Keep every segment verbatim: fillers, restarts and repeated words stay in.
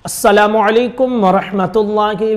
अस्सलामु अलैकुम वरहमतुल्लाहि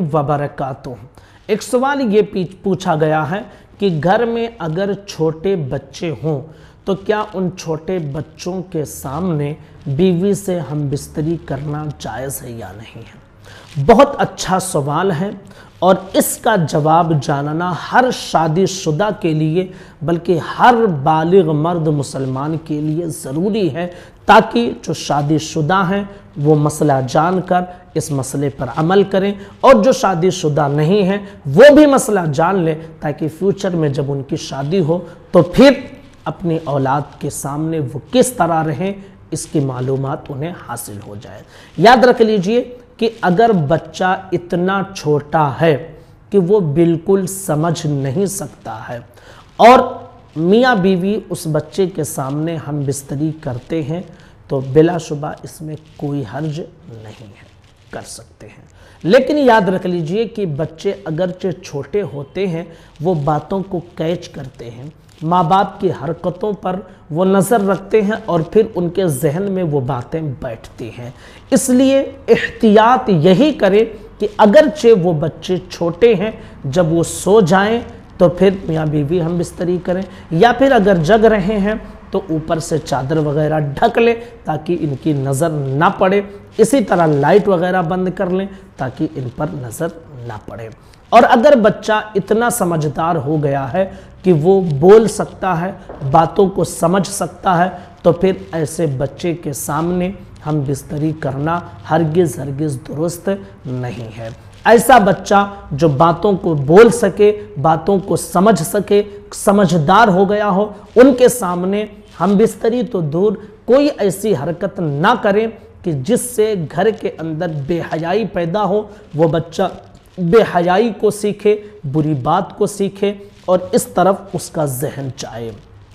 वबरकातुह। एक सवाल ये पूछा गया है कि घर में अगर छोटे बच्चे हों तो क्या उन छोटे बच्चों के सामने बीवी से हम बिस्तरी करना जायज़ है या नहीं है। बहुत अच्छा सवाल है और इसका जवाब जानना हर शादीशुदा के लिए बल्कि हर बालिग मर्द मुसलमान के लिए ज़रूरी है, ताकि जो शादीशुदा हैं वो मसला जानकर इस मसले पर अमल करें और जो शादीशुदा नहीं हैं वो भी मसला जान लें, ताकि फ्यूचर में जब उनकी शादी हो तो फिर अपनी औलाद के सामने वो किस तरह रहें इसकी मालूमात उन्हें हासिल हो जाए। याद रख लीजिए कि अगर बच्चा इतना छोटा है कि वो बिल्कुल समझ नहीं सकता है और मियाँ बीवी उस बच्चे के सामने हम बिस्तरी करते हैं तो बिलाशुबा इसमें कोई हर्ज नहीं है, कर सकते हैं। लेकिन याद रख लीजिए कि बच्चे अगरचे छोटे होते हैं वो बातों को कैच करते हैं, माँ बाप की हरकतों पर वो नज़र रखते हैं और फिर उनके जहन में वो बातें बैठती हैं। इसलिए एहतियात यही करें कि अगरचे वो बच्चे छोटे हैं, जब वो सो जाएं तो फिर मियाँ बीवी हम बिस्तरी करें, या फिर अगर जग रहे हैं तो ऊपर से चादर वगैरह ढक लें ताकि इनकी नज़र ना पड़े। इसी तरह लाइट वगैरह बंद कर लें ताकि इन पर नज़र ना पड़े। और अगर बच्चा इतना समझदार हो गया है कि वो बोल सकता है, बातों को समझ सकता है, तो फिर ऐसे बच्चे के सामने हम बिस्तरी करना हरगिज़ हरगिज़ दुरुस्त नहीं है। ऐसा बच्चा जो बातों को बोल सके, बातों को समझ सके, समझदार हो गया हो, उनके सामने हम बिस्तरी तो दूर कोई ऐसी हरकत ना करें कि जिससे घर के अंदर बेहयाई पैदा हो। वो बच्चा बेहयाई को सीखे, बुरी बात को सीखे और इस तरफ उसका जहन जाए।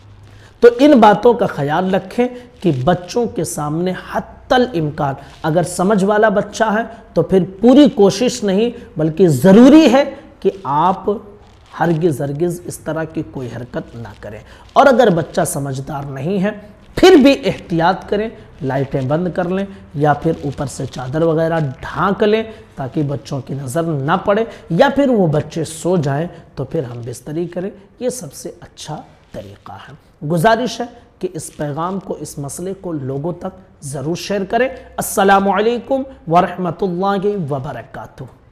तो इन बातों का ख्याल रखें कि बच्चों के सामने हत्तल इम्कान, अगर समझ वाला बच्चा है तो फिर पूरी कोशिश नहीं बल्कि ज़रूरी है कि आप हरगिज़ हरगिज़ इस तरह की कोई हरकत ना करें। और अगर बच्चा समझदार नहीं है फिर भी एहतियात करें, लाइटें बंद कर लें या फिर ऊपर से चादर वगैरह ढांक लें ताकि बच्चों की नज़र ना पड़े, या फिर वो बच्चे सो जाएं तो फिर हम बिस्तरी करें। ये सबसे अच्छा तरीक़ा है। गुजारिश है कि इस पैगाम को, इस मसले को लोगों तक ज़रूर शेयर करें। अस्सलामु अलैकुम वरहमतुल्लाहि वबरकातुहू।